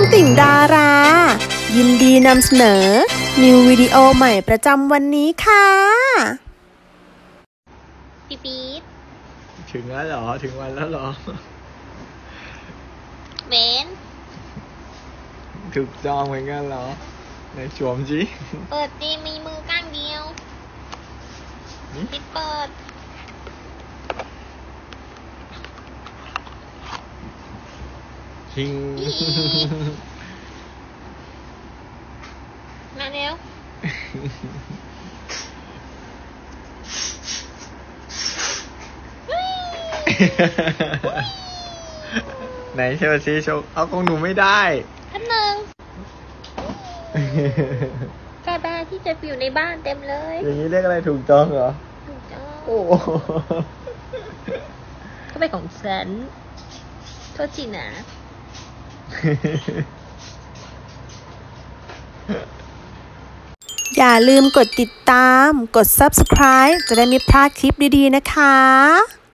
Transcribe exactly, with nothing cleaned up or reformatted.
ติ่งดารายินดีนำเสนอนิววิดีโอใหม่ประจำวันนี้ค่ะปี๊ปี๊ดถึงแล้วเหรอถึงวันแล้วเหรอเบนถูกจองเหมือนกันเหรอไหนสวมสิเปิดจีมีมือข้างเดียวปิดเปิดทิงมาเร็วไหนโชว์ซิโชว์เอาของหนูไม่ได้ท่านหนึ่งกระดาษที่จะอยู่ในบ้านเต็มเลยอย่างนี้เรียกอะไรถูกจองเหรอถูกจองโอ้ก็เป็นของฉันโทษจีนะอย่าลืมกดติดตามกด ซับสไครบ์ จะได้ไม่พลาดคลิปดีๆนะคะ